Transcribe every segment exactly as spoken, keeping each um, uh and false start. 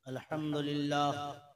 अल्हम्दुलिल्लाह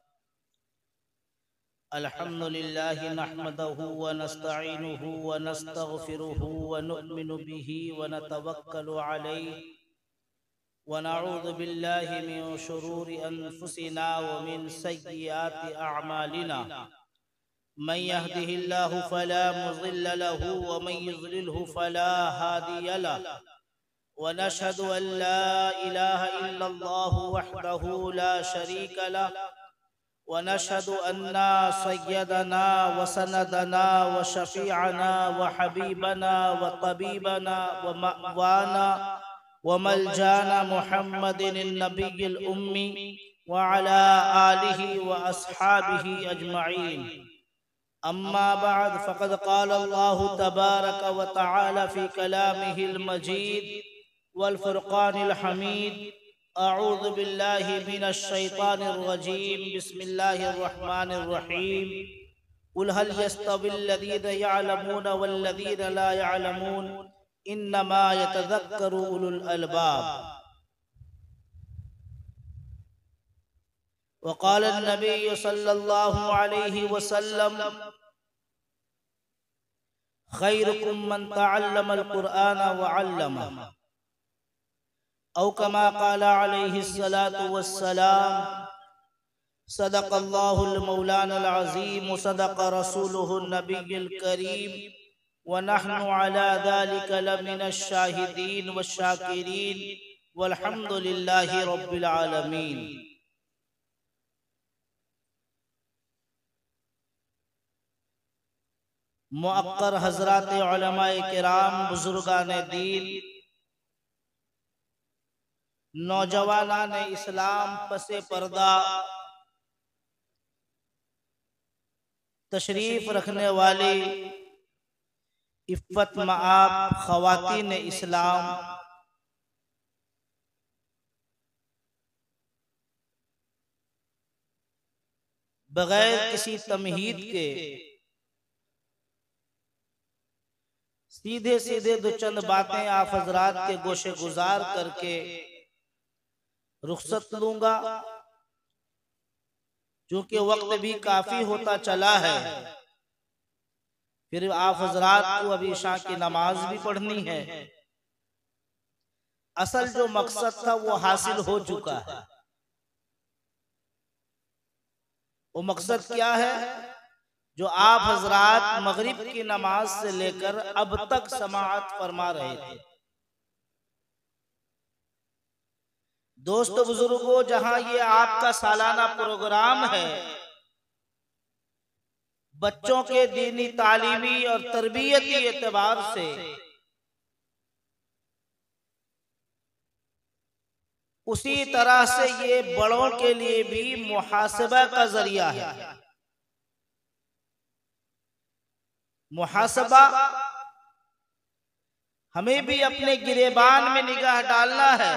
अल्हम्दुलिल्लाह नहमदहु व नस्तईनुहु व नस्तगफिरुहु व नु'मिनु बिही व नतवक्कलु अलैहि व नऊज़ु बिल्लाहि मिन शुरूरि अनफुसिना व मिन सय्यिआति अअमालिना मन यहदिहिल्लाहु फला मुज़िल्ल लहु व मन युज़लिलहु फला हादिय लहु व नशहदु अन ला इलाहा इल्लल्लाहु वहदहु ला शरीका लहु व नशहदु अन्ना सय्यदना व सनदना व शफीअना व हबीबना व तबीबना व मअवाना व मलजाना मुहम्मदिन नबिय्यिल उम्मी व अला आलिहि व अस्हाबिहि अजमईन। अम्मा बाद फ़क़द क़ाल अल्लाहु तबारक व तआला फ़ी कलामिहिल मजीद वल फ़ुरक़ानिल हमीद। अऊज़ु बिल्लाहि मिनश शैतानिर रजीम। बिस्मिल्लाहिर रहमानिर रहीम। क़ुल हल यस्तविल लज़ीना यअलमून वल लज़ीना ला यअलमून इन्नमा यतज़क्करु उलुल अलबाब। वक़ाल अन्नबी सल्लल्लाहु अलैहि वसल्लम खैरुकुम मन तअल्लमल क़ुरआन व अल्लमह औ कमा क़ाला अलैहिस्सलातु वस्सलाम। सदक़ल्लाहुल मौलानल अज़ीम व सदक़ रसूलुहुन नबिय्युल करीम व नहनु अला ज़ालिका लमिनश शाहिदीन वश्शाकिरीन वल्हम्दुलिल्लाहि रब्बिल आलमीन। मुअक्कर हज़रात उलमाए किराम, बुजुर्गान दीन, नौजवानान इस्लाम, पसे पर्दा तशरीफ रखने वाले इफ़्फ़त मआब ख़वातीन इस्लाम, बगैर किसी तमहीद के सीधे सीधे दो चंद बातें आप हजरात के गोशे गुजार करके रुखसत लूंगा, क्योंकि वक्त भी काफी होता चला है। फिर आप हजरात को अभी इशा की नमाज भी पढ़नी है। असल जो मकसद था वो हासिल हो चुका है। वो मकसद क्या है? जो आप हजरात मगरिब की नमाज से लेकर अब तक समाअत फरमा रहे थे। दोस्तों बुजुर्गों, जहां ये आपका सालाना प्रोग्राम है बच्चों के दीनी तालीमी और तरबियती एतबार से, उसी तरह से ये बड़ों के लिए भी मुहासबा का जरिया है। मुहासबा हमें भी अपने गिरेबान में निगाह डालना है।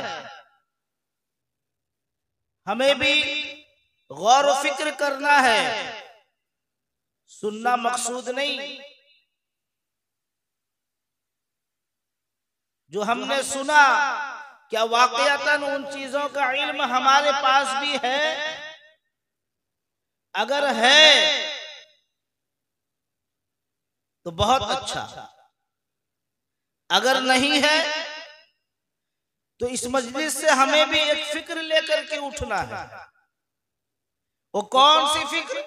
हमें भी गौर व फिक्र करना है। सुनना मकसूद नहीं, जो हमने सुना क्या वाकयातन उन चीजों का इल्म हमारे पास भी है? अगर है तो बहुत अच्छा, अगर नहीं है तो इस मजलिस से हमें भी एक फिक्र लेकर के उठना है। वो कौन सी फिक्र?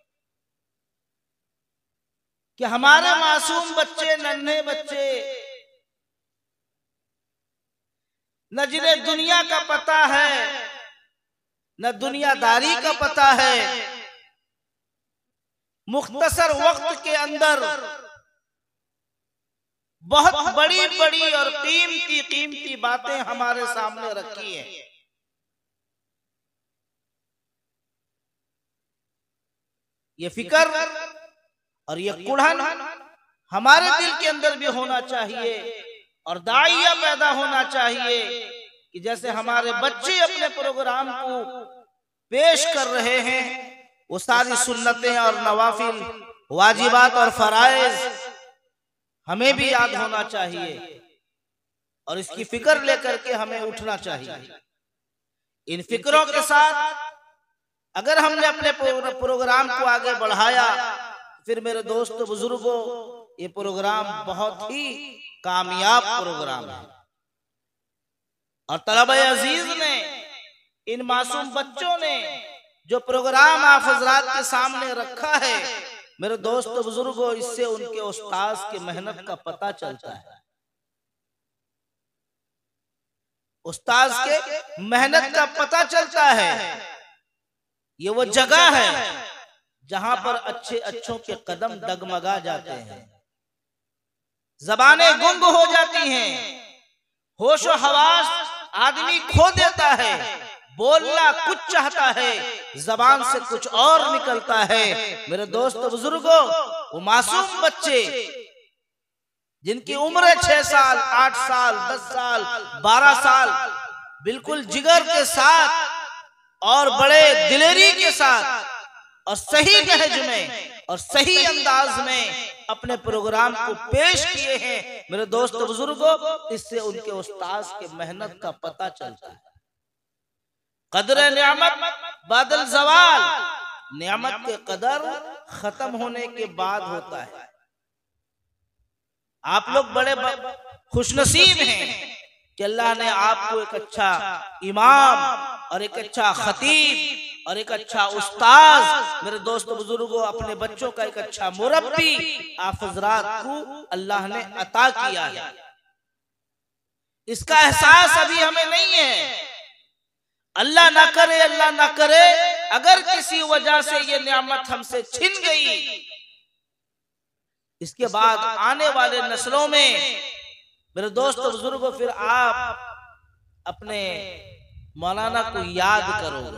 कि हमारे मासूम बच्चे, नन्हे बच्चे, न जिन्हें दुनिया का पता है न दुनियादारी का पता है, मुख्तसर वक्त के अंदर बहुत बड़ी बड़ी और कीमती कीमती बातें हमारे सामने रखी हैं। ये फिक्र और ये कुढ़न हमारे दिल के अंदर भी होना चाहिए और दाइया पैदा होना चाहिए कि जैसे हमारे बच्चे अपने प्रोग्राम को पेश कर रहे हैं, वो सारी सुन्नतें और नवाफिल, वाजिबात और फराइज हमें भी याद होना चाहिए और इसकी फिक्र लेकर के हमें उठना चाहिए। इन फिक्रों के साथ अगर हमने अपने प्रोग्राम को आगे बढ़ाया, फिर मेरे दोस्तों बुजुर्गों, ये प्रोग्राम बहुत ही कामयाब प्रोग्राम है। और तलबा अजीज ने, इन मासूम बच्चों ने जो प्रोग्राम आप हजरात के सामने रखा है, मेरे दोस्तों बुजुर्गों, इससे उनके उस्ताद की मेहनत का पता चलता है। उस्ताद के मेहनत का पता चलता है। ये वो जगह है जहां पर अच्छे अच्छों के कदम डगमगा जाते हैं, जबानें गुंग हो जाती हैं, होशो हवास आदमी खो देता है, बोलना कुछ चाहता है, जबान से कुछ और निकलता है। मेरे दोस्तों बुजुर्गों, वो मासूम बच्चे जिनकी उम्र छह साल, आठ साल, दस साल, बारह साल, बिल्कुल जिगर के साथ और बड़े दिलेरी के साथ और सही लहज में और सही अंदाज में अपने प्रोग्राम को पेश किए हैं। मेरे दोस्तों बुजुर्गों, इससे उनके उस्ताद के मेहनत का पता चलता है। कदर नियामत बादल जवाल, नियामत के कदर खत्म होने के बाद होता है। आप लोग बड़े खुशनसीब हैं कि अल्लाह ने आपको एक अच्छा इमाम और एक अच्छा खतीब और एक अच्छा उस्ताद, मेरे दोस्तों बुजुर्गों, अपने बच्चों का एक अच्छा मुरब्बी आप हजरात को अल्लाह ने अता किया है। इसका एहसास अभी हमें नहीं है। अल्लाह ना करे, अल्लाह ना करे, अगर किसी वजह से ये नियामत हमसे छिन गई, इसके बाद आने वाले नस्लों में मेरे दोस्तों बुजुर्गों, फिर आप अपने मौलाना को याद करोगे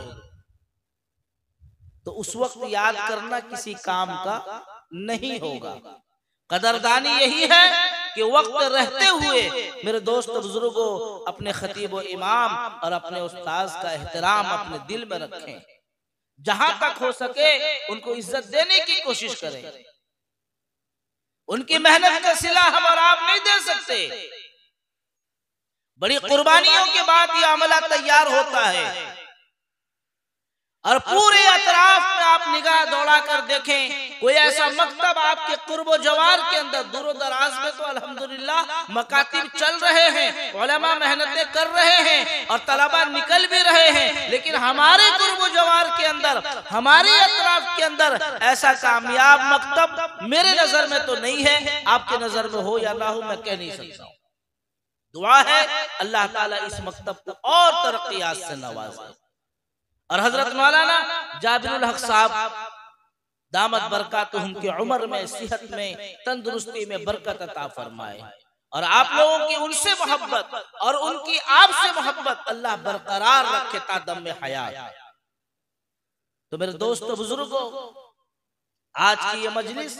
तो उस वक्त याद करना किसी काम का नहीं होगा। कदरदानी यही है कि वक्त रहते हुए मेरे दोस्तों बुजुर्गों, अपने खतीब व इमाम और अपने उस्ताद का एहतराम अपने दिल में रखें। जहां तक हो सके उनको इज्जत देने की कोशिश करें। उनकी मेहनत का सिला हम और आप नहीं दे सकते। बड़ी कुर्बानियों के बाद ये अमला तैयार होता है। और पूरे अतराफ में आप निगाह दौड़ा कर देखें, कोई ऐसा मकतब आपके कुर्बो जवार के अंदर, दूर दराज में तो अल्हम्दुलिल्लाह मकातिब चल रहे हैं, उलमा मेहनतें कर रहे हैं और तलबा निकल भी रहे हैं, लेकिन हमारे कुर्बो जवार के अंदर, हमारे अतराफ के अंदर ऐसा कामयाब मकतब मेरे नजर में तो नहीं है। आपके नजर में हो या ना हो मैं कह नहीं सकता। दुआ है अल्लाह ताला इस मकतब को और तरक्कियात से नवाजे। और हजरत मौलाना जाबिरुल हक साहब दामत बरकातुहुम की उम्र में, सेहत में, तंदुरुस्ती में बरकत अता फरमाए। और आप लोगों की उनसे मोहब्बत और उनकी आपसे मोहब्बत अल्लाह बरकरार रखे ता दम में हयात। तो मेरे दोस्तों बुजुर्गों, आज की ये मजलिस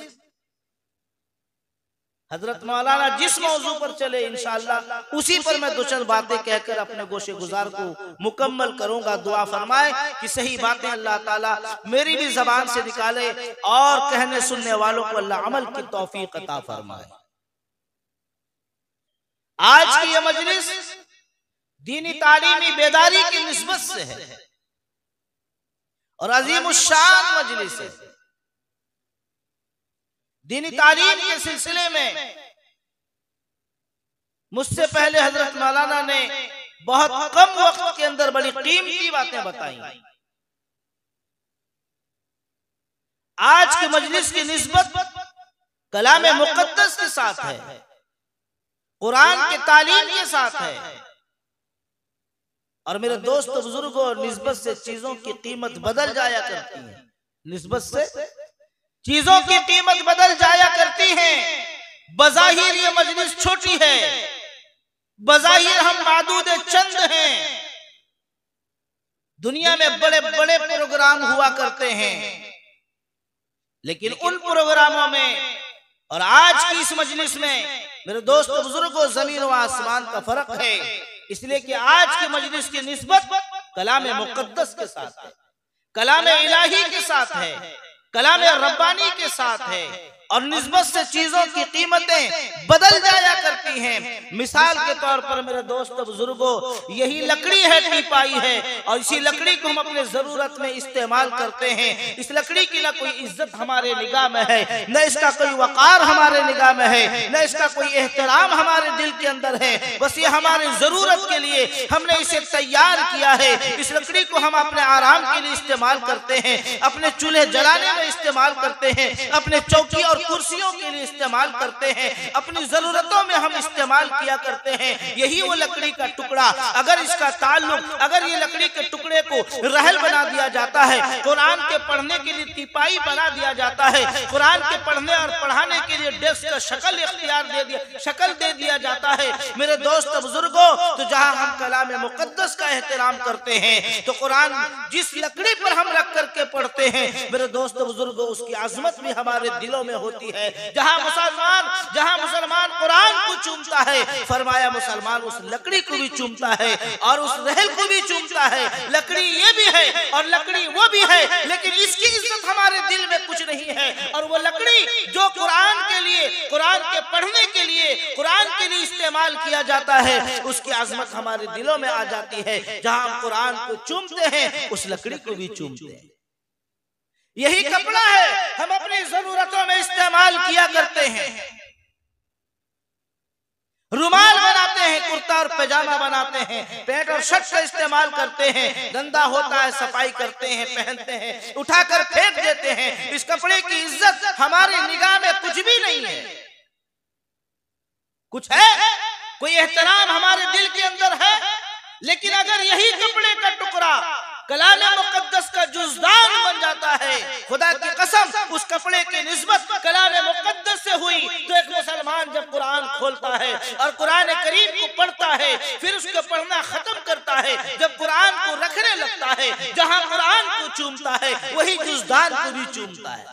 हजरत मौलाना जिस मौजू पर चले इंशाअल्लाह उसी पर मैं दो चंद बातें कहकर अपने गोशे गुजार को मुकम्मल करूंगा। दुआ फरमाए कि सही बातें अल्लाह ताला मेरी भी जबान से निकाले और कहने सुनने वालों को अल्लाह अमल की तौफीक अता फरमाए। आज की यह मजलिस दीनी तालीमी बेदारी की निस्बत से है और अजीमुश्शान मजलिस है। दीनी तालीम के सिलसिले में मुझसे पहले हजरत मौलाना ने बहुत कम वक्त के अंदर बड़ी कीमती बातें बताई। आज की मजलिस की निस्बत कलाम मुकद्दस के साथ है, कुरान की तालीम के साथ है। और मेरे दोस्तों बुजुर्गों, निस्बत से चीजों की कीमत बदल जाया करती है, निस्बत से चीजों की कीमत बदल जाया करती है। बज़ाहिर ये मजलिस छोटी है, बज़ाहिर हम मादूद चंद हैं। दुनिया में बड़े बड़े प्रोग्राम हुआ करते हैं, लेकिन उन प्रोग्रामों में और आज की इस मजलिस में मेरे दोस्तों बुजुर्गों, जमीन व आसमान का फर्क है। इसलिए कि आज की मजलिस की निस्बत कलाम मुकद्दस के साथ है, कलाम इलाही के साथ है, कलाम रब्बानी के साथ है। और निस्बत से चीजों की कीमतें बदल जाया करती हैं। मिसाल के तौर पर मेरे दोस्तों बुजुर्गों, यही लकड़ी है, टीपाई है, और इसी लकड़ी को हम अपने जरूरत में इस्तेमाल करते हैं। इस लकड़ी की ना कोई इज्जत हमारे निगाह में है, न इसका कोई वकार हमारे निगाह में है, न इसका कोई एहतराम हमारे दिल के अंदर है। बस ये हमारी जरूरत के लिए हमने इसे तैयार किया है। इस लकड़ी को हम अपने आराम के लिए इस्तेमाल करते हैं, अपने चूल्हे जलाने में इस्तेमाल करते हैं, अपने चौकी और कुर्सियों के लिए इस्तेमाल करते हैं, अपनी जरूरतों में हम इस्तेमाल किया करते हैं। यही वो लकड़ी का टुकड़ा, अगर इसका ताल्लुक, अगर ये लकड़ी के टुकड़े को रहल बना दिया जाता है, कुरान के पढ़ने के लिए टीपाई बना दिया जाता है, कुरान के पढ़ने और पढ़ाने के लिए डेस्क का शक्ल इख्तियार दे दिया शक्ल दे दिया जाता है। मेरे दोस्त बुजुर्गों, तो जहां हम कलाम मुकद्दस का एहतराम करते हैं, तो कुरान जिस लकड़ी पर हम रख करके पढ़ते हैं, मेरे दोस्त बुजुर्गों, उसकी आजमत भी हमारे दिलों में होती है। जहां मुसलमान जहां मुसलमान कुरान को चूमता है, फरमाया मुसलमान उस लकड़ी को भी चूमता है और उस रहल को भी चूमता है। लकड़ी ये भी है और लकड़ी वो भी है, लेकिन इसकी इज्जत हमारे दिल में कुछ नहीं है। और वो लकड़ी जो कुरान के लिए, कुरान के पढ़ने के लिए, कुरान के लिए इस्तेमाल किया जाता है, उसकी आजमत हमारे दिलों में आ जाती है। जहां हम कुरान को चूमते हैं, उस लकड़ी को भी चूमते हैं। यही कपड़ा है, हम अपनी जरूरतों में इस्तेमाल किया करते हैं। रुमाल बनाते हैं, कुर्ता और पैजामा बनाते हैं, पैंट और शर्ट का इस्तेमाल करते हैं, गंदा होता है सफाई करते हैं, पहनते हैं, उठाकर फेंक देते हैं। इस कपड़े की इज्जत हमारी निगाह में कुछ भी नहीं है। कुछ है, कोई एहतराम हमारे दिल के अंदर है, लेकिन अगर यही कपड़े का टुकड़ा कलाम मुकद्दस का जुज़दान बन जाता है, खुदा की कसम उस कपड़े की निस्बत कलाम मुकद्दस से हुई, तो एक मुसलमान जब कुरान खोलता है और कुरान करीम को पढ़ता है, फिर उसको पढ़ना खत्म करता है, जब कुरान को रखने लगता है, जहां कुरान को चूमता है, वही जुज़दान को भी चूमता है।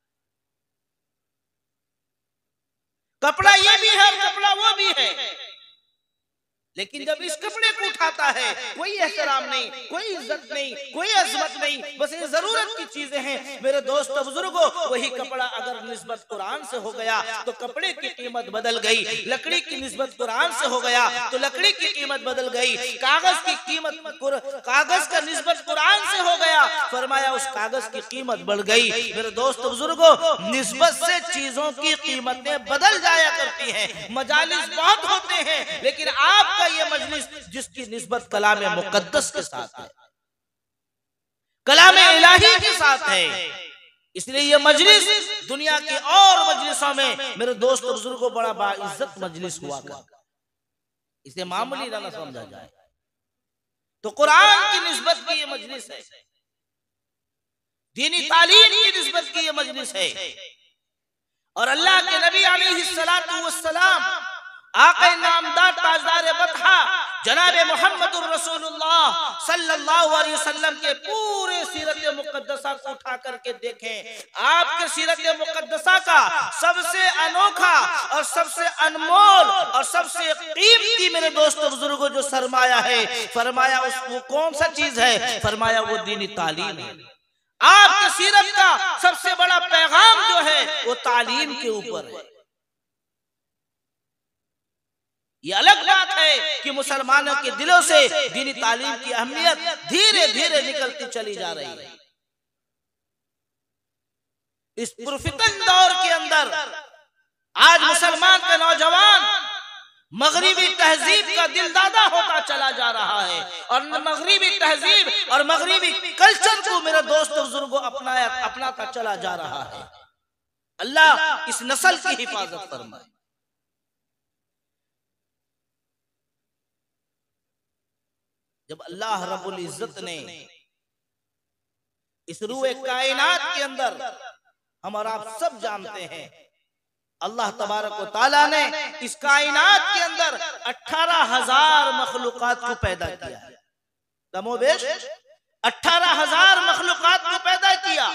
कपड़ा ये भी है और कपड़ा वो भी है, लेकिन जब इस कपड़े को उठाता है, कोई एहतराम नहीं, कोई इज्जत नहीं, कोई अजमत नहीं, बस ये जरूरत की चीजें हैं। मेरे दोस्त बुजुर्गों, वही कपड़ा अगर निस्बत कुरान से हो गया तो कपड़े की कीमत बदल गई। लकड़ी की निस्बत कुरान से हो गया तो लकड़ी की कीमत बदल गई। कागज की कीमत, कागज का निस्बत कुरान से हो गया, फरमाया उस कागज की कीमत बढ़ गई। मेरे दोस्त बुजुर्गों, निस्बत से चीजों की कीमतें बदल जाया करती हैं। मजालिस बहुत होते हैं, लेकिन आपका ये मजलिस जिसकी निस्बत कलाम मुकद्दस के साथ है, कलाम इलाही के साथ है, इसलिए ये मजलिस दुनिया की और मजलिसों में मेरे दोस्त बुजुर्गों बड़ा बाइज्जत मजलिस हुआ करता, इसे मामूली ना समझा जाए। तो कुरान की निस्बत की ये मजलिस है, दीनी तालीम की निस्बत की ये मजलिस है, और अल्लाह के नबी अलैहिस्सलातु वस्सलाम, आक़ा नामदार ताजदार बतहा जनाब मोहम्मदुर रसूलुल्लाह सल्लल्लाहु अलैहि वसल्लम के पूरे सीरत मुकद्दसा को उठा करके देखें। आपके सीरत मुकद्दसा का सबसे अनोखा और सबसे अनमोल और सबसे कीमती मेरे दोस्तों बुजुर्गों जो सरमाया है, फरमाया उसको कौन सा चीज है? फरमाया वो दीनी तालीम है। आपके सीरत का सबसे बड़ा पैगाम जो है वो तालीम के ऊपर है। ये अलग बात है कि मुसलमानों के दिलों से दीनी तालीम की अहमियत धीरे धीरे निकलती चली जा रही है। इस पुरफितन दौर के अंदर आज मुसलमान का नौजवान मगरिबी तहजीब का दिलदादा होता चला जा रहा है, और मगरिबी तहजीब और मगरिबी कल्चर को मेरे दोस्त बुजुर्गों अपनाया अपनाता चला जा रहा है। अल्लाह इस नस्ल की हिफाजत फरमाए। जब अल्लाह रब्बुल इज्जत ने इस रूए कायनात के अंदर, हम और आप सब जानते हैं, अल्लाह तबारक व तआला ने इस कायनात के अंदर अठारह हजार मखलूकात को पैदा किया है। कमोबेश अठारह हजार मखलूकात को पैदा किया।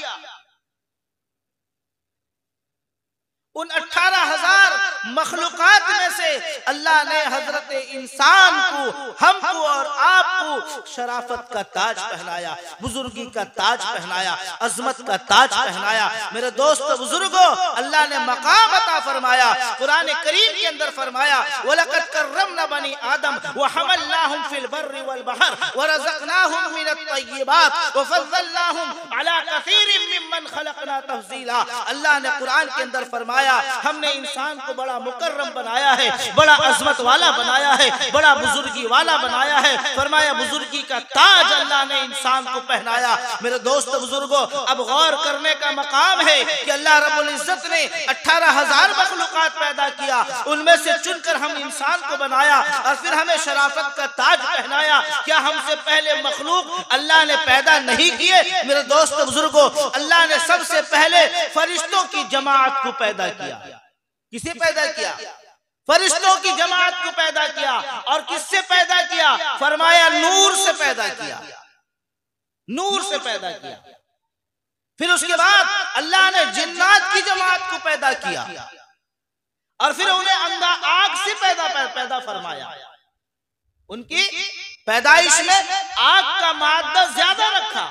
उन अठारह हजार मखलूकात में से अल्लाह ने हजरत इंसान को, हमको और आपको आपको शराफत का ताज पहनाया, बुजुर्गी का ताज पहनाया, अजमत का ताज पहनाया। मेरे दोस्तों बुजुर्गों, अल्लाह ने मकाम अता फरमाया। कुरान करीम के अंदर फरमाया वलक़द कर्रमना बनी आदम व हमलनाहुम फिल बर्रि वल बहर व रज़क़नाहुम मिनत तय्यिबात व फज़्ज़लनाहुम अला कसीरिम मिम्मन खलक़ना तफ़ज़ीला। अल्लाह ने कुरान के अंदर फरमाया हमने इंसान को बड़ा मुकर्रम बनाया है, बड़ा अजमत वाला बनाया है, बड़ा बुजुर्गी वाला बनाया है। फरमाया बुजुर्गी का ताज अल्लाह ने इंसान को पहनाया। मेरे दोस्त बुजुर्गों, अब गौर करने का मकाम है कि अल्लाह रब्बुल इज्जत ने अठारह हजार मखलूकात पैदा किया, उनमें से चुनकर हम इंसान को बनाया और फिर हमें शराफत का ताज पहनाया। क्या हमसे पहले मखलूक अल्लाह ने पैदा नहीं किए? मेरे दोस्त बुजुर्गों, अल्लाह ने सबसे पहले फरिश्तों की जमात को पैदा किया। किसे पैदा किया? फरिश्तों की जमात को पैदा किया। और किससे पैदा किया? फरमाया नूर से पैदा किया, नूर से पैदा किया। फिर उसके बाद अल्लाह ने जिन्नात की जमात को पैदा किया और फिर उन्हें अंधा आग से पैदा पैदा फरमाया। उनकी पैदाइश में आग का मादा ज्यादा रखा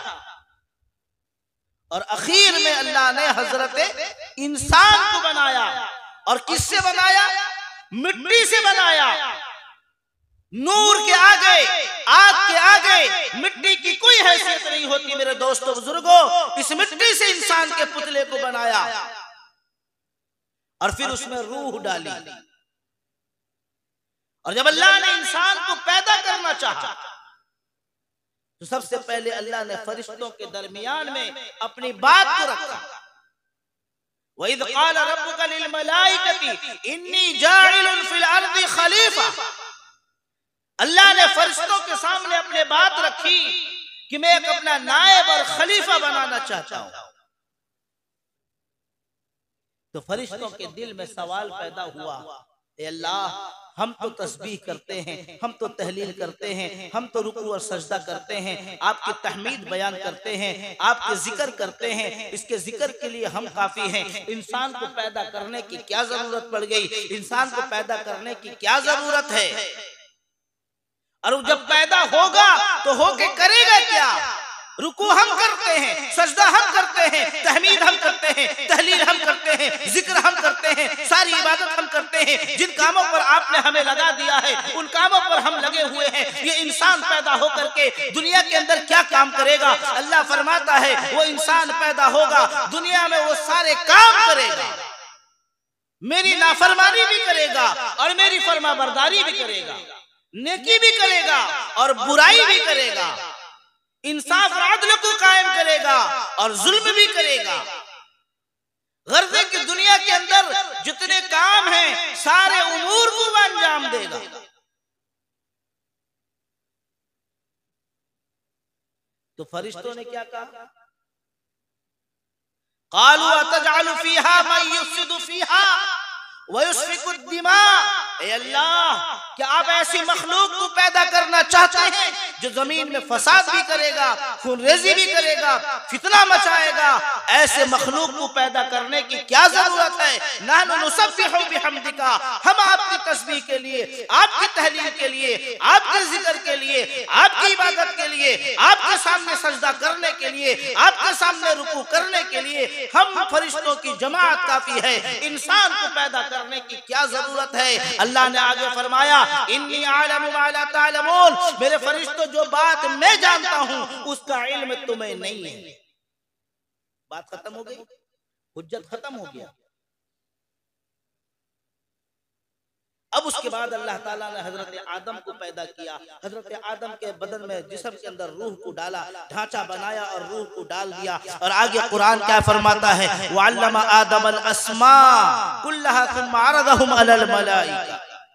और आखिर में अल्लाह ने हजरत इंसान को बनाया। और किससे बनाया? मिट्टी से बनाया। नूर के आगे, आग के आगे मिट्टी की कोई हैसियत नहीं होती। मेरे दोस्तों बुजुर्गों, इस मिट्टी से इंसान के पुतले को बनाया और फिर उसमें रूह डाली। और जब अल्लाह ने इंसान को पैदा करना चाहा तो सबसे पहले अल्लाह ने फरिश्तों के दरमियान में अपनी बात को रखा। वइज़ क़ाल रब्बुका लिल मलाइकति इन्नी जाइलुन फिल अर्दि खलीफा। अल्लाह ने फरिश्तों के सामने अपने बात रखी कि मैं एक अपना नायब और खलीफा बनाना चाहता हूं। तो फरिश्तों के दिल में सवाल पैदा हुआ, ए अल्लाह, हम तो तस्बीह करते हैं, हम तो तहलील करते हैं, हम तो रुकू और सजदा करते हैं, आपकी तहमीद बयान करते हैं, आपके जिक्र करते हैं, इसके जिक्र के लिए हम काफी हैं। इंसान को पैदा करने की क्या जरूरत पड़ गई? इंसान को पैदा करने की क्या जरूरत है? और जब पैदा होगा तो होके करेगा क्या? रुकू हम करते हैं, सजदा हम करते हैं, तहमीद हम करते हैं, तहलील हम करते हैं, जिक्र हम करते हैं, सारी इबादत हम करते हैं। जिन कामों पर आपने हमें लगा दिया है उन कामों पर हम लगे हुए हैं। ये इंसान पैदा होकर के दुनिया के अंदर क्या काम करेगा? अल्लाह फरमाता है वो इंसान पैदा होगा, दुनिया में वो सारे काम करेगा, मेरी नाफरमानी भी करेगा और मेरी फरमाबरदारी भी करेगा, नेकी भी करेगा और बुराई भी करेगा, इंसाफ और अदल को कायम करेगा और जुल्म भी करेगा। गर्ज़े की दुनिया के अंदर जितने काम हैं सारे उमूर को अंजाम देगा। तो फरिश्तों ने क्या कहा? क़ालू अतजअलु फ़ीहा मन युफ़सिदु फ़ीहा व युस्फ़िकु दिमा। ए अल्लाह, क्या आप ऐसी मखलूक को पैदा करना चाहते हैं जो जमीन में फसाद भी करेगा, खूनरेजी भी करेगा, फितना मचाएगा? ऐसे मखलूक को पैदा करने की क्या जरूरत है? नहनु नुसब्बिहु बिहम्दिका, हम आपकी तस्बीह के लिए, आपकी तहलील के लिए, आपके जिक्र के लिए, आपकी इबादत के लिए, आपके सामने सजदा करने के लिए, आपके सामने रुकू करने के लिए हम फरिश्तों की जमात काफी है। इंसान को पैदा करने की क्या जरूरत है? अल्लाह ने आगे फरमाया इन्नी आलमु मा ला तालमून, मेरे फरिश्तों जो बात मैं जानता हूं उसका इल्म तुम्हें नहीं है। बात खत्म हो गई, हुज्जत खत्म हो गया। अब उसके बाद अल्लाह ताला ने हजरत आदम को पैदा किया। हजरत आदम के बदन में जिस्म के अंदर रूह को डाला, ढांचा बनाया और रूह को डाल दिया। और आगे कुरान क्या फरमाता है? वअल्लमा आदमल अस्मा कुल्लहा सुम्मा अरदहुम अलल मलाइका।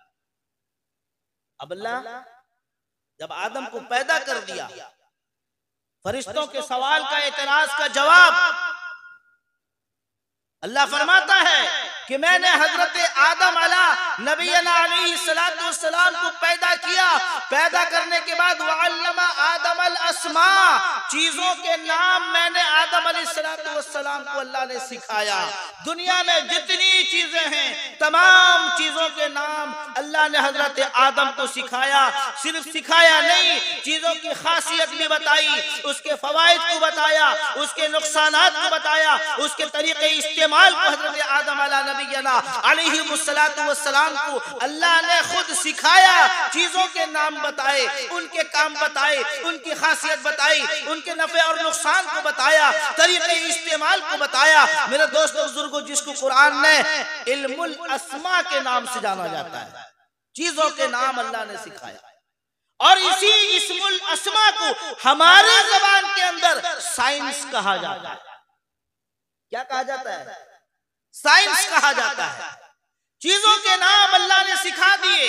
अब अल्लाह जब आदम को पैदा कर दिया, फरिश्तों के सवाल का एतराज का जवाब अल्लाह फरमाता है कि मैंने हजरत आदम अला नबीना अलैहिस्सलातु वस्सलाम को पैदा किया, पैदा करने के बाद वअल्लमा आदम अल अस्मा, चीजों के नाम मैंने आदम अलैहिस्सलातु वस्सलाम को अल्लाह ने सिखाया। दुनिया में जितनी चीजें हैं तमाम चीजों के नाम अल्लाह ने हजरत आदम को सिखाया। सिर्फ सिखाया नहीं, चीजों की खासियत भी बताई, उसके फवाइद को बताया, उसके नुकसानात को बताया, उसके तरीके इस्तेमाल को हजरत आदम अला नबीना अलैहिस्सलातु वस्सलाम को अल्लाह ने खुद सिखाया। चीजों के नाम बताए, उनके काम बताए, उनकी खासियत बताई, उनके नफे और नुकसान को बताया, तरीके इस्तेमाल को बताया। मेरे दोस्तों बुजुर्गों, जिसको कुरान ने इल्मुल अस्मा के नाम से जाना जाता है, चीजों के नाम अल्लाह ने सिखाया। और इसी इस्मुल अस्मा को हमारे जबान के अंदर साइंस कहा जाता है। क्या कहा जाता है? साइंस कहा जाता है। चीजों के नाम अल्लाह ने सिखा दिए।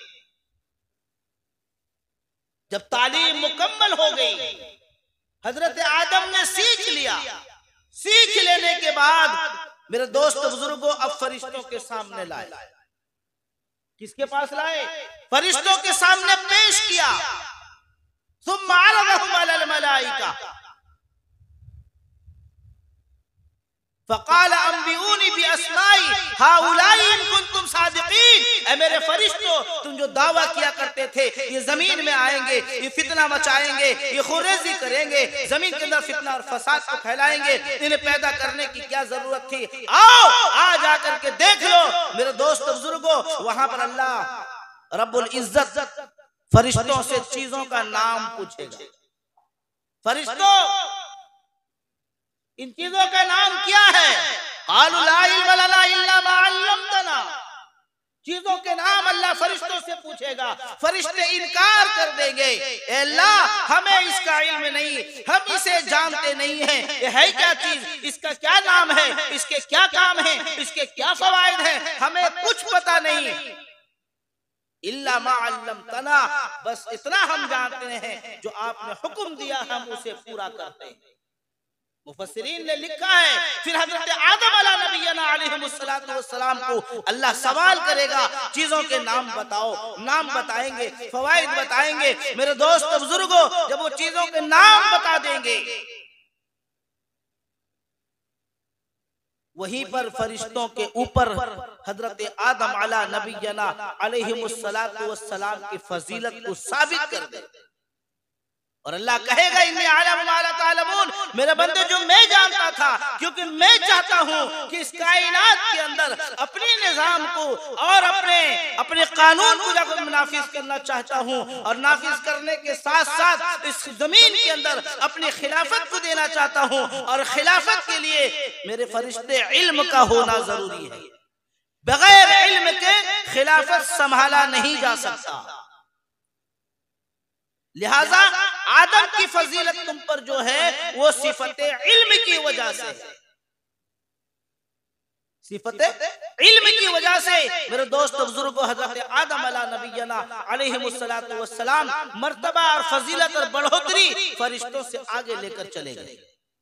जब तालीम मुकम्मल हो गई, हजरत आदम ने सीख लिया। सीख लेने के बाद मेरे दोस्त बुजुर्गों, अब फरिश्तों के सामने लाए। किसके पास लाए? फरिश्तों के सामने पेश किया। सुम्मा अरदहुम अलल मलाइका फ़क़ाल अंबिऊनी बिअस्माई हाउलाई इन कुंतुम सादिकीन। ऐ मेरे फरिश्तों, तुम जो दावा किया करते थे ये जमीन में आएंगे, ये फितना मचाएंगे, ये खुरेजी करेंगे, जमीन के अंदर फितना और फसाद को फैलाएंगे, इन्हें पैदा करने की क्या जरूरत थी? आओ आज आकर के देख लो। मेरे दोस्त बुजुर्गों, वहां पर अल्लाह रब्बुल इज्जत फरिश्तों से चीजों का नाम पूछेगा। फरिश्तों, इन चीजों का नाम क्या है? क़ालू ला इल्म लना इल्ला मा अल्लमतना। चीजों के नाम अल्लाह फरिश्तों से पूछेगा। फरिश्ते इनकार कर देंगे, अल्लाह हमें इसका इल्म नहीं, हम इसे जानते नहीं हैं। ये है क्या चीज? इसका क्या नाम है? इसके क्या काम है? इसके क्या फवाइद हैं? हमें कुछ पता नहीं। इल्ला मा अल्लमतना, बस इतना हम जानते हैं जो आपने हुक्म दिया हम उसे पूरा करते हैं। मुफस्सिरीन ने लिखा है, फिर हजरत आदम अला नबीना अलैहिस्सलातु वस्सलाम को अल्लाह सवाल करेगा, चीजों के नाम बताओ। नाम बताएंगे, फवाइद बताएंगे। मेरे दोस्त बुजुर्गों, जब वो चीजों के नाम बता देंगे, वहीं पर फरिश्तों के ऊपर हजरत आदम अला नबीना अलैहिस्सलातु वस्सलाम की फजीलत को साबित कर दे। और अल्लाह कहेगा, इन्नी अअलमु मा ला तअलमून, मेरे बंदे जो मैं जानता था, क्योंकि मैं चाहता हूं कि इस कायनात के अंदर अपने निजाम को और अपने अपने कानून को जब नाफिज करना चाहता हूं, और नाफिज करने के साथ साथ इस जमीन के अंदर अपनी खिलाफत को देना चाहता हूं। और खिलाफत के लिए मेरे फरिश्ते इल्म का होना जरूरी है। बगैर इल्म के खिलाफत संभाला नहीं जा सकता। लिहाजा आदम की फजीलत तुम पर जो है वो सिफते इल्म की वजह से, सिफते इल्म की वजह से मेरे दोस्त बुजुर्गों, हजरत आदम अला नबीना अलैहिस्सलातु वस्सलाम मर्तबा और फजीलत और बढ़ोतरी फरिश्तों से आगे लेकर चले गए।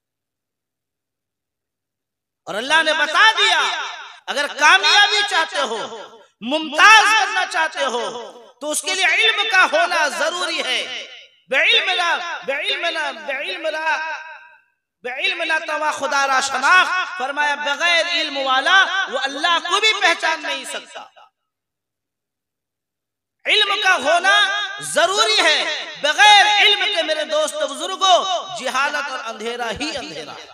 और अल्लाह ने बता दिया, अगर कामयाबी चाहते हो, मुमताज बनना चाहते हो, तो उसके लिए इल्म का होना जरूरी है। बेइल्म ला बेइल्म ला बेइल्म ला बेइल्म ला तवा खुदा रा शनाख्त, फरमाया बगैर इल्म वाला वो अल्लाह को भी पहचान नहीं सकता। इल्म का होना जरूरी है। बगैर इल्म के मेरे दोस्त बुजुर्गों, जिहालत और अंधेरा ही अंधेरा है।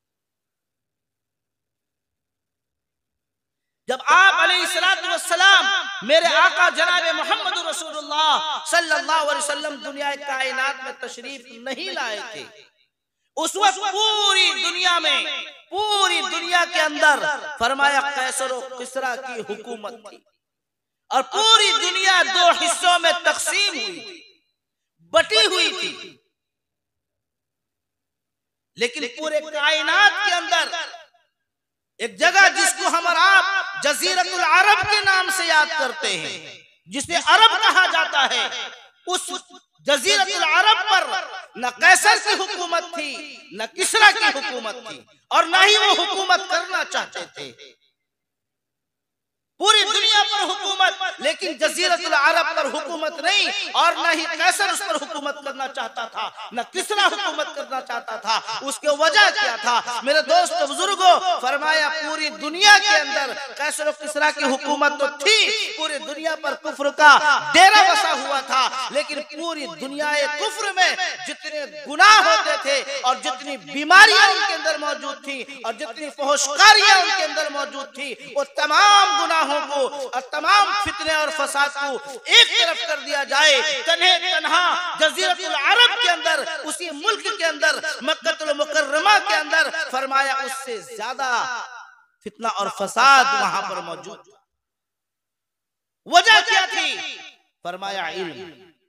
जब आप अलैहिस्सलातु वस्सलाम मेरे आका जनाब मोहम्मद रसूलुल्लाह सल्लल्लाहु अलैहि वसल्लम दुनिया कायनात में तशरीफ नहीं लाए थे, उस वक्त पूरी दुनिया में, पूरी दुनिया के अंदर फरमाया कैसर और किसरा की हुकूमत थी, और पूरी दुनिया दो हिस्सों में तकसीम हुई थी, बटी हुई थी। लेकिन पूरे कायनात के अंदर एक जगह जिसको हम और आप जजीरतुल अरब के नाम से याद करते हैं, जिसे अरब कहा जाता है, उस जजीरतुल अरब पर न कैसर की हुकूमत थी, न किसरा की हुकूमत थी, और न ही वो हुकूमत करना चाहते थे। पूरी दुनिया पर हुकूमत, लेकिन जजीरतुल अरब पर हुकूमत नहीं, और न ही कैसर उस पर हुकूमत करना चाहता था, न किसरा हुकूमत करना चाहता था। उसके वजह क्या था मेरे दोस्त बुजुर्गों? फरमाया पूरी दुनिया के अंदर कैसर और किसरा की हुकूमत तो थी, पूरी दुनिया पर कुफ्र का डेरा बसा हुआ था, लेकिन पूरी दुनिया कुफ्र में जितने गुनाह होते थे और जितनी बीमारियां उनके अंदर मौजूद थी और जितनी फहशकारियां उनके अंदर मौजूद थी, वो तमाम गुनाह को और तमाम फितने और फसाद को एक तरफ कर दिया जाए। तन्हे तन्हा जजीरतुल अरब के अंदर, उसी मुल्क के अंदर, मक्कतुल मुकर्रमा के अंदर, फरमाया उससे ज्यादा फितना और फसाद वहां पर मौजूद। वजह क्या थी? फरमाया इल्म।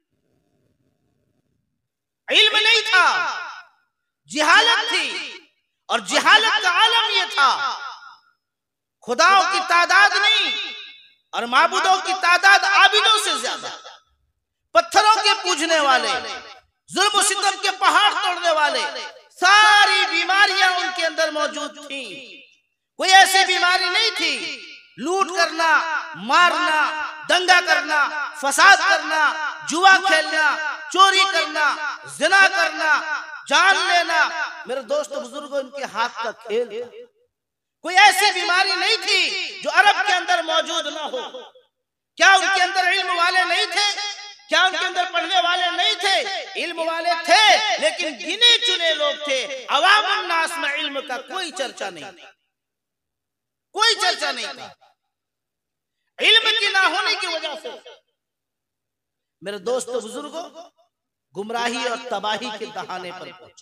इल्म नहीं था, जिहालत थी, और जिहालत का आलम यह था खुदाओं की तादाद नहीं और माबूदों की तादाद आबिदों से ज्यादा, पत्थरों के पूजने वाले, जुल्म सितम के पहाड़ तोड़ने वाले, सारी बीमारियां उनके अंदर मौजूद थी। कोई ऐसी बीमारी नहीं थी लूट करना, मारना, दंगा करना, फसाद करना, जुआ खेलना, चोरी करना, जिना करना, जान लेना। मेरे दोस्तों बुजुर्गों, इनके हाथ का खेल था। कोई ऐसी बीमारी नहीं थी जो अरब के अंदर मौजूद ना हो। क्या उनके अंदर इल्म वाले नहीं थे? क्या उनके अंदर पढ़ने वाले नहीं थे? इल्म वाले थे, लेकिन गिने चुने लोग थे। अवामुन नास में इल्म का कोई चर्चा नहीं था, कोई चर्चा नहीं था। इल्म की ना होने की वजह से मेरे दोस्तों बुजुर्गों, गुमराही और तबाही के दहाने पर पहुंचे।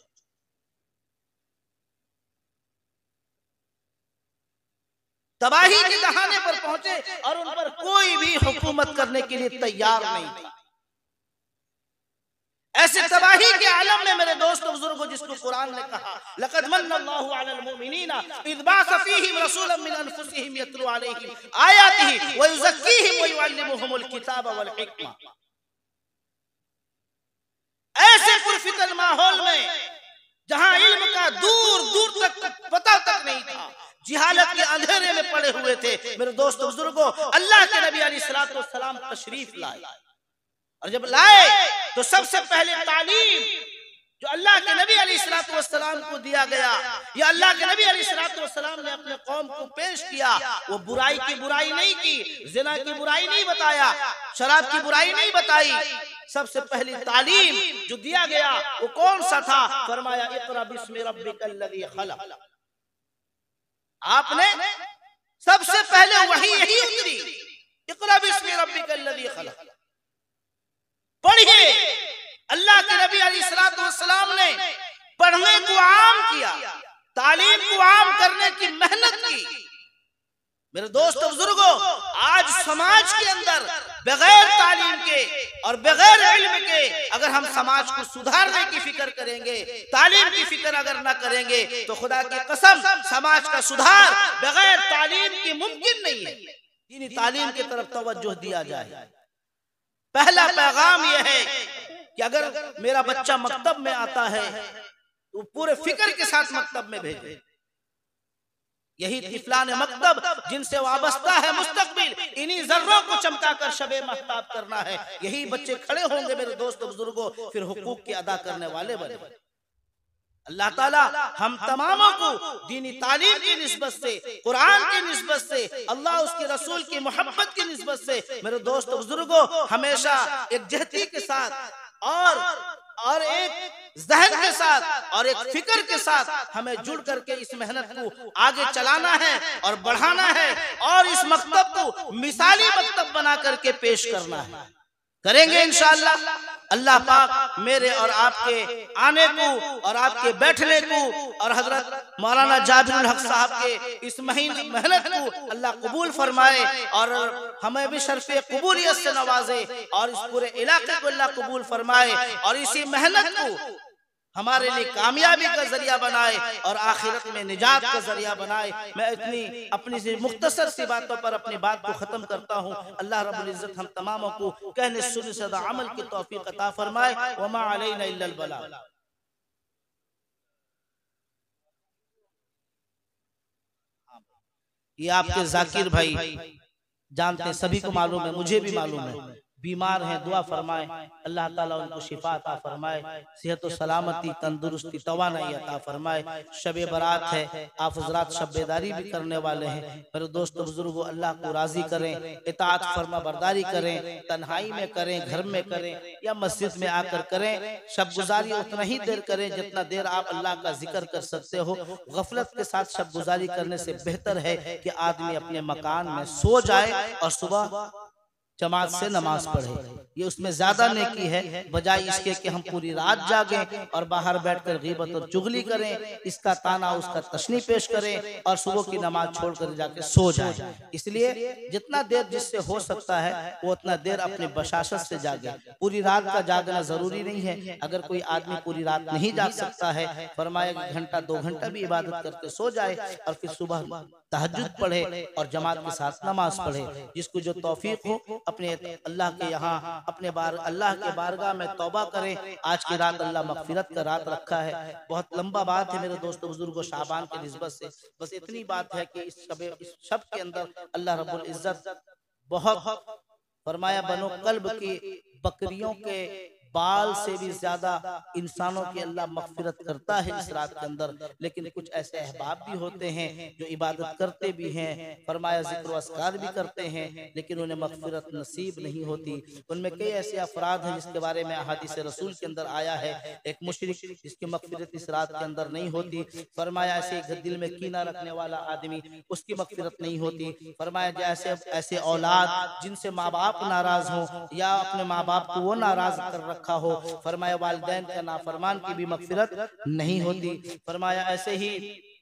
तबाही के दहाने पर पहुंचे और उन पर कोई भी हुकूमत करने के लिए तैयार नहीं था। ऐसे तबाही के आलम में मेरे दोस्तों बुजुर्गों, जिसको कुरान ने कहा लक़द मन्नल्लाहु अलल मुमिनीना इज़ बअसा फ़ीहिम रसूलन मिन अनफुसिहिम यतलू अलैहिम आयातिही व युज़क्कीहिम व युअल्लिमुहुमुल किताब वल हिकमा। ऐसे पुरफितन माहौल में जहां इल्म का दूर दूर तक पता तक नहीं था, जिहालत के अंधेरे में पड़े हुए थे, मेरे दोस्तों बुजुर्गों, अल्लाह के नबी अलैहिस्सलातु वस्सलाम तशरीफ लाए। और जब लाए तो सबसे पहले तालीम जो अल्लाह के नबी अलैहिस्सलातु वस्सलाम को दिया गया, या अल्लाह के नबी अलैहिस्सलातु वस्सलाम ने अपने कौम को पेश किया, वो बुराई की बुराई नहीं की, जिना की बुराई नहीं बताया, शराब की बुराई नहीं बताई। सबसे पहली तालीम जो दिया गया वो कौन सा था? फरमाया इक़रा बिस्मि रब्बिकल्लज़ी खलक़। आपने सबसे पहले वही यही उतरी, इक़रा बिस्मि रब्बिकल्लज़ी खलक़। पढ़िए। अल्लाह के नबी अलैहिस्सलातु वस्सलाम ने पढ़ने को आम किया, तालीम को आम करने की मेहनत की। मेरे दोस्तों बुजुर्गों, आज समाज के अंदर बगैर तालीम के और बगैर इल्म के अगर हम समाज को सुधारने की फिक्र करेंगे, तालीम की फिक्र अगर न करेंगे, तो खुदा की कसम समाज का सुधार बगैर तालीम की मुमकिन नहीं है। दीनी तालीम की तरफ तवज्जो दिया जाए। पहला पैगाम यह है कि अगर मेरा बच्चा मकतब में आता है तो पूरे फिक्र के साथ मकतब में भेजे। यही तिफलान मकतब जिनसे वाबस्ता है मुस्तकबिल, इन्हीं जर्रों को चमकाकर शबे महताब करना है। यही बच्चे खड़े होंगे मेरे दोस्तों बुजुर्गों, फिर हुकूक के अदा करने वाले बने। अल्लाह ताला हम तमामों को दीनी तालीम की निस्बत से, कुरान की निस्बत से, अल्लाह उसके रसूल की मोहब्बत की निस्बत से मेरे दोस्तों बुजुर्गों हमेशा एक जहती के साथ और और एक जहन के साथ और एक फिक्र के साथ हमें जुड़ करके इस मेहनत को आगे चलाना है और बढ़ाना है, और इस मकतब को मिसाली मकतब बना करके पेश करना है। करेंगे इंशाअल्लाह। अल्लाह पाक मेरे और आपके आने को और आपके बैठने को और हजरत मौलाना जाबिरुल हक साहब के इस महीने मेहनत को अल्लाह कबूल फरमाए और हमें भी शर्फ़े कबूलियत से नवाजे, और इस पूरे इलाके को अल्लाह कबूल फरमाए और इसी मेहनत को हमारे लिए कामयाबी का जरिया बनाए और आखिरत में निजात का जरिया बनाए। मैं इतनी अपनी से मुख्तसर सी बातों पर अपनी बात को खत्म करता हूँ। अल्लाह रब्बुल इज्जत हम तमामों को कहने सुनने से अमल की तौफीक अता फरमाए। वमा अलैना इल्लल बलाग। ये आपके जाकिर भाई जानते हैं, सभी को मालूम है, मुझे भी मालूम है, बीमार हैं, दुआ फरमाए अल्लाह ताला उनको शिफा अता फरमाए, सेहत और सलामती, तंदुरुस्ती, तवानाई अता फरमाए। शब बरात है, आप हजरात शब बेदारी भी करने वाले हैं, मेरे दोस्त बुजुर्ग अल्लाह को राजी करें, इताअत फरमा बरदारी करें, तन्हाई में करें, घर में करें या मस्जिद में आकर करें। शब गुजारी उतना ही देर करें जितना देर आप अल्लाह का जिक्र कर सकते हो। गफलत के साथ शब गुजारी करने से बेहतर है कि आदमी अपने मकान में सो जाए और सुबह जमात से नमाज पढ़े, ये उसमें ज्यादा नेकी है, बजाय इसके कि हम पूरी रात जागें और बाहर बैठकर गीबत और चुगली करें, इसका ताना उसका तशनी पेश करें और सुबह की नमाज छोड़कर जाके सो जाए। इसलिए जितना देर जिससे हो सकता है वो उतना देर अपनी बशाशत से जागे। पूरी रात का जागना जरूरी नहीं है, अगर कोई आदमी पूरी रात नहीं जाग सकता है, फरमाया घंटा दो घंटा भी इबादत करके सो जाए और फिर सुबह तहज्जुद पढ़े और जमात के साथ नमाज पढ़े। जिसको जो तौफीक हो अपने अल्लाह के यहाँ अपने बार अल्लाह के बारगाह में तौबा करें। आज की रात अल्लाह मगफिरत का रात रखा है। बहुत लंबा बात है मेरे दोस्तों बुजुर्गों, शाबान की निस्बत से बस इतनी बात है कि इस शब इस शब के अंदर अल्लाह रब्बुल इज्जत बहुत फरमाया, बनो कल्ब की बकरियों के बाल से भी ज्यादा इंसानों की अल्लाह मगफिरत करता है इस रात के अंदर। लेकिन कुछ ऐसे अहबाब भी होते हैं जो इबादत करते भी हैं, फरमाया जिक्र अस्कार भी करते हैं, लेकिन उन्हें मगफिरत नसीब नहीं होती। उनमें कई ऐसे अफराद हैं जिसके बारे में अहादीस रसूल के अंदर आया है, एक मुशरिक जिसकी मगफिरत इस रात के अंदर नहीं होती। फरमाया ऐसे दिल में कीना रखने वाला आदमी, उसकी मगफिरत नहीं होती। फरमाया जैसे ऐसे औलाद जिनसे माँ बाप नाराज हो या अपने माँ बाप को वो नाराज कर रखा हो, फरमाया वालिदैन का नाफरमान की भी मगफिरत नहीं होती। फरमाया ऐसे ही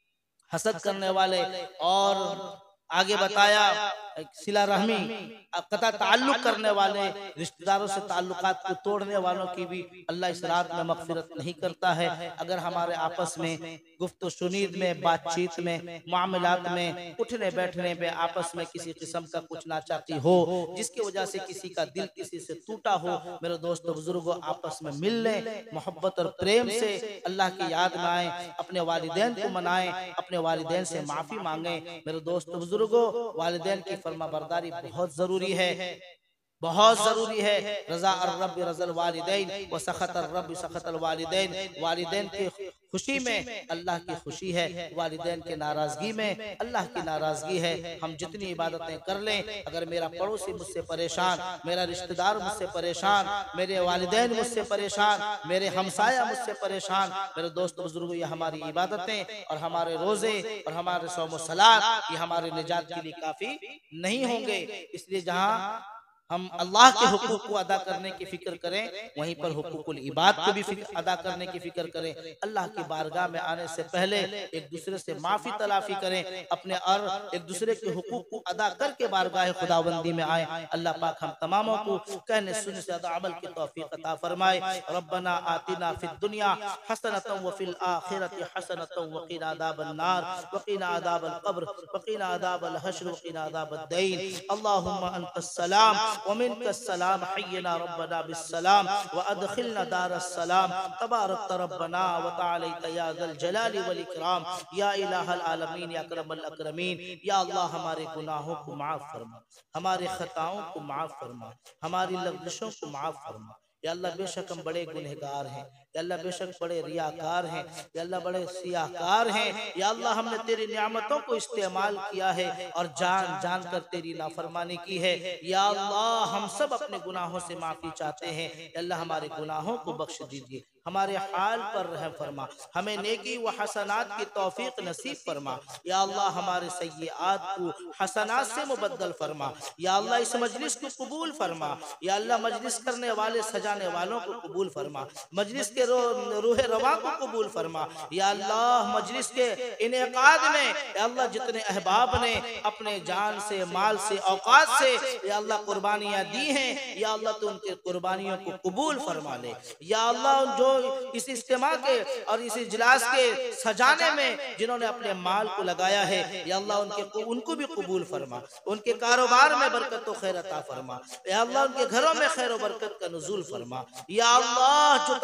हसद करने वाले और आगे बताया सिला रहमी कता ताल्लुक करने वाले, रिश्तेदारों से ताल्लुकात को तोड़ने वालों की भी अल्लाह इस रात में मगफिरत नहीं करता है। अगर हमारे आपस में गुफ्त शुनीद में, बातचीत में, मामलात में, उठने बैठने पे आपस में किसी किस्म का कुछ नाचाती हो जिसकी वजह से किसी का दिल किसी से टूटा हो, मेरे दोस्तों बुजुर्गों आपस में मिल लें, मोहब्बत और प्रेम से अल्लाह की याद में आए, अपने वालिदैन को मनाएं, अपने वालिदैन से माफी मांगे। मेरे दोस्तों बुजुर्गों वालिदैन की फरमा बरदारी बहुत जरूरी है, बहुत जरूरी है। रजा अर्रब रज़ल वालिदैन व सखत अर्रब सखतल वालिदैन, वालिदैन की खुशी में अल्लाह की खुशी है, वालिदैन के नाराजगी में अल्लाह की नाराजगी है। हम जितनी इबादतें कर लें, अगर मेरा पड़ोसी मुझसे परेशान, मेरा रिश्तेदार मुझसे परेशान, मेरे वालिदैन मुझसे परेशान, मेरे हमसाया मुझसे परेशान, मेरे दोस्त बुजुर्गों ये हमारी इबादतें और हमारे रोजे और हमारे सौम सलात ये हमारे निजात के लिए काफी नहीं होंगे। इसलिए जहाँ हम अल्लाह के हुकूक को अदा करने की फिक्र करें, वहीं पर हुकूकुल इबाद को भी फिक्र अदा करने की फिक्र करें। अल्लाह की बारगाह में आने से पहले एक दूसरे से माफी तलाफी करें, अपने और एक दूसरे के हुकूक को अदा करके बारगाह खुदाबंदी में आए। अल्लाह पाक हम तमामों को कहने सुनने से ज्यादा अमल की तौफीक अता फरमाए। रब्बना आतिना फिद दुनिया हसनतन व फिल आखिरति हसनतन व क़िना अज़ाबन नार व क़िना अज़ाबल क़ब्र व क़िना अज़ाबल हश्र व क़िना अज़ाबद दैन। अल्लाहुम्मा अंतस सलाम व मिनकस सलाम, हय्यना रब्बना बिस्सलाम व अदखिलना दारस सलाम, तबारक रब्बना व तआला या ज़ल जलाली वल इकराम, या इलाहल आलमीन या अकरमल अकरमीन। या अल्लाह हमारे गुनाहों को माफ फरमा, हमारे खताओं को माफ फरमा, हमारी लग़ज़िशों को माफ फरमा। या अल्लाह बेशक हम बड़े गुनहगार हैं, या अल्लाह बेशक बड़े रियाकार हैं, या अल्लाह बड़े सियाकार हैं। या अल्लाह हमने तेरी नियामतों को इस्तेमाल किया है और जान जान कर तेरी नाफरमानी की है। या अल्लाह हम सब अपने गुनाहों से माफी चाहते हैं। या अल्लाह हमारे गुनाहों को बख्श दीजिए, हमारे हाल पर रहम फरमा, हमें नेकी व हसनात की तौफीक नसीब फरमा। या अल्लाह हमारे सय्यात को हसनात से मुबद्दल फरमा। या अल्लाह इस मजलिस को कबूल फरमा। या अल्लाह मजलिस करने वाले सजाने वालों को कबूल फरमा, मजलिस के रूह रवा को कबूल फरमा। या अल्लाह मजलिस के इनेकाद में या अल्लाह जितने अहबाब ने अपने जान से, माल से, औकात से या अल्लाह कुर्बानियां दी हैं, या अल्लाह तो उनके कुर्बानियों को कबूल फरमा ले। या अल्लाह जो इस इज्तिमा के और इस इजलास के सजाने में जिन्होंने अपने माल को लगाया है, या अल्लाह उनके उनको भी कबूल फरमा, उनके कारोबार में बरकत व खैर अता फरमा। या अल्लाह उनके घरों में खैर व बरकत का नुज़ूल फरमा। या अल्लाह जो तलबा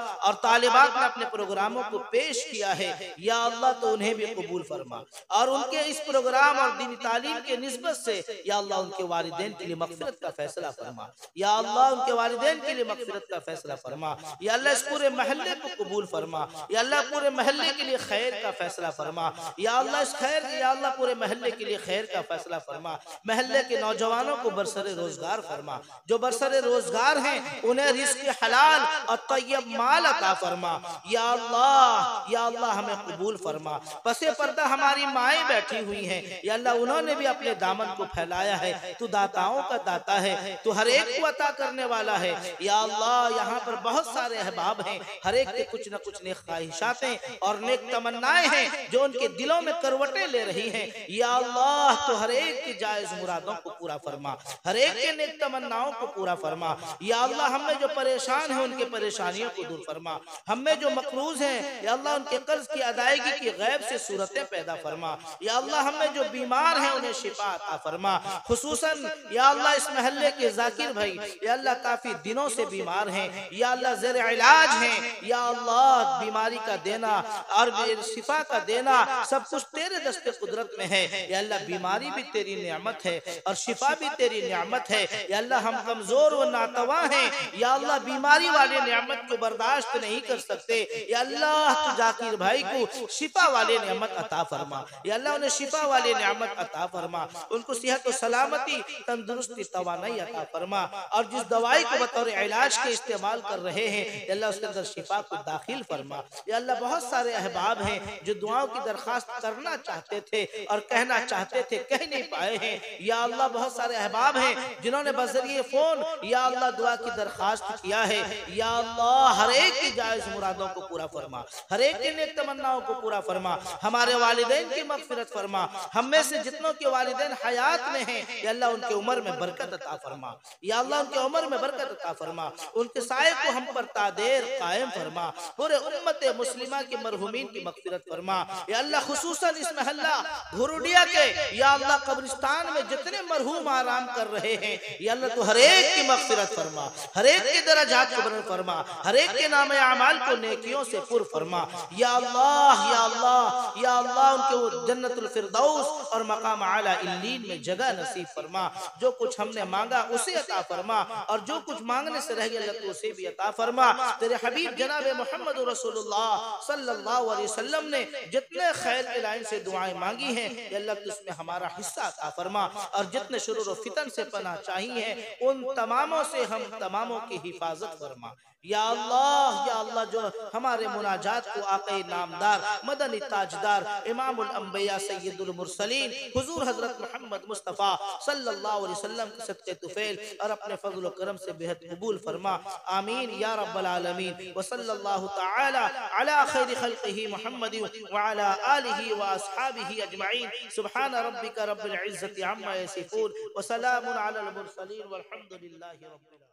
और तालिबात ने अपने प्रोग्रामों को पेश किया है, या अल्लाह तो उन्हें भी कबूल फरमा, और उनके इस प्रोग्राम और दीनी तालीम के निस्बत से या अल्लाह उनके वालिदैन के लिए मग़फ़िरत का फैसला फरमा, या अल्लाह उनके वालिदैन के लिए मग़फ़िरत का फैसला फरमा, या अल्लाह इस पूरे महल्ले को कबूल फरमा, या अल्लाह पूरे महल्ले के लिए खैर का फैसला फरमा, या अल्लाह इस खैर या अल्लाह पूरे महल्ले के लिए खैर का फैसला फरमा। महल्ले के नौजवानों को बरसरे रोजगार फरमा, जो बरसरे रोजगार हैं उन्हें रिज़्क़ हलाल और तय्यब माल अता फरमा। या अल्लाह या अल्लाह हमें कबूल फरमा। पसे पर्दा हमारी माएँ बैठी हुई हैं, या अल्लाह उन्होंने भी अपने दामन को फैलाया है। तू दाताओं का दाता है, तू हर एक को अता करने वाला है। या अल्लाह यहाँ पर बहुत सारे अहबाब हैं, हर एक के कुछ न कुछ नेक ख्वाहिशातें और नेक तमन्नाएं हैं जो उनके दिलों में करवटें ले रही हैं। या अल्लाह तो हर एक की जायज मुरादों को पूरा फरमा, हर एक के नेक तमन्नाओं को पूरा फरमा। या अल्लाह हमें जो परेशान है उनके परेशानियों को दूर फरमा, हमें जो मकरूज हैं या अल्लाह उनके कर्ज की अदायगी की गैब से सूरतें पैदा फरमा। या अल्लाह हमें जो बीमार हैं उन्हें शिफा अता फरमा। खुसूसन या अल्लाह इस महल्ले के जाकिर भाई या अल्लाह काफी दिनों से बीमार हैं, या अल्लाह ज़ेर इलाज हैं। या अल्लाह बीमारी का देना और शिफा का देना सब कुछ तेरे दस्ते कुदरत में है। या अल्लाह बीमारी भी तेरी नियामत है और शिफा भी तेरी नियामत है। या अल्लाह हम कमजोर व नातवा हैं, या अल्लाह बीमारी वाले नियामत को बर्दाश्त नहीं कर सकते। या अल्लाह तू जाकिर भाई को शिफा वाले नियामत अता फरमा, या अल्लाह उन्हें शिफा वाले नियामत अता फरमा, उनको सेहत और सलामती तंदुरुस्ती तवानाई अता फरमा, और जिस दवाई को बतौर इलाज के इस्तेमाल कर रहे हैं या अल्लाह उसके अंदर शिफा को दाखिल फरमा। या अल्लाह बहुत सारे अहबाब हैं जो दुआओं की दरखास्त करना चाहते थे और कहना चाहते थे, कह नहीं पाए हैं। या अल्लाह बहुत सारे अहबाब हैं जिन्होंने बज़रिए फोन या अल्लाह दुआ की दरखास्त किया है। या अल्लाह हर एक की जायज मुरादों को पूरा फरमा, हर एक की नेक तमन्नाओं को पूरा फरमा। हमारे वालिदैन की मग़फ़िरत फरमा, हम में से जितनों के वालिदैन हयात में हैं या अल्लाह उनके उम्र में बरकत अता फरमा, या अल्लाह उनके उम्र में बरकत अता फरमा, उनके साए को हम पर तादेर कायम फरमा। पूरे उम्मत मुस्लिमा के मरहुमीन की मग़फ़िरत फरमा। या अल्लाह खुसूसन इस महल्ला घुरुडिया के या अल्लाह कब्रिस्तान में जितने मरहूम आराम कर रहे हैं या अल्लाह तो हर एक की मग़फ़िरत फरमा, हर एक के दरजात को बुलंद फरमा, हर एक के नाम अमाल को नेकियों से पुर फरमा। या अल्लाह या अल्लाह या अल्लाह उनके वो जन्नतुल फिरदौस और मकाम आला इल्लीन में जगह नसीब फरमा। जो कुछ हमने मांगा उसे अता फरमा, और जो कुछ मांगने से रह गया तो उसे भी अता फरमा। तेरे हबीब जनाब मोहम्मद रसूलुल्लाह सल्लल्लाहु अलैहि वसल्लम ने जितने खैर के लाइन से दुआएं मांगी हैं या अल्लाह तो उसमें हमारा हिस्सा अता फरमा, और जितने शुरूर व फितन से पनाह चाहिए उन तमामों से हम तमामों की हिफाजत फरमा। या अल्लाह या अल्लाह जो हमारे मुनाजात को आक़े नामदार मदनी ताजदार इमामुल अंबिया सय्यदुल मुरसलीन हुजूर हजरत मोहम्मद मुस्तफ़ा सल्लल्लाहु अलैहि वसल्लम के सदक़े तुफ़ैल और अपने फज़ल व करम से बेहद कबूल फरमा। आमीन या रब्बल आलमीन। व सल्लल्लाहु तआला अला खैरि खल्क़िही मुहम्मद व अला आलिही व अस्हाबिही अजमईन। सुब्हान रब्बिका रब्बिल इज़्ज़ति अम्मा यसिफून व सलामुन अलल मुरसलीन वल्हम्दुलिल्लाहि रब्बिल आलमीन।